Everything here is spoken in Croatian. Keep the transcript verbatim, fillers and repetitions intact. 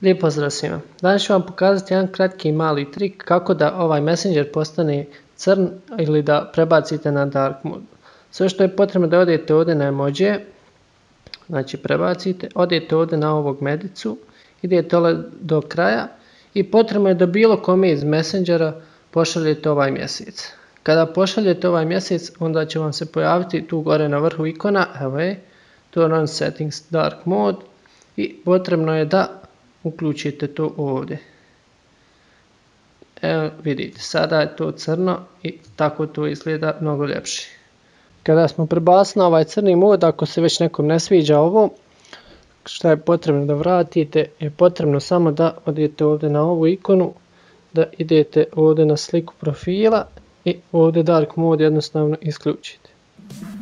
Lijep pozdrav svima. Danas ću vam pokazati jedan kratki mali trik kako da ovaj Messenger postane crn ili da prebacite na dark mode. Sve što je potrebno da odete ovdje na emođije, znači prebacite, odete ovdje na ovog medicu, idete do kraja i potrebno je da bilo kome iz Messengera pošaljete ovaj mjesec. Kada pošaljete ovaj mjesec, onda će vam se pojaviti tu gore na vrhu ikona, evo je, turn on settings dark mode i potrebno je da uključite to ovdje. Evo vidite, sada je to crno i tako to izgleda mnogo ljepše. Kada smo prebacili na ovaj crni mod, ako se već nekom ne sviđa ovo, što je potrebno da vratite, je potrebno samo da odete ovdje na ovu ikonu, da idete ovdje na sliku profila i ovdje dark mode jednostavno isključite.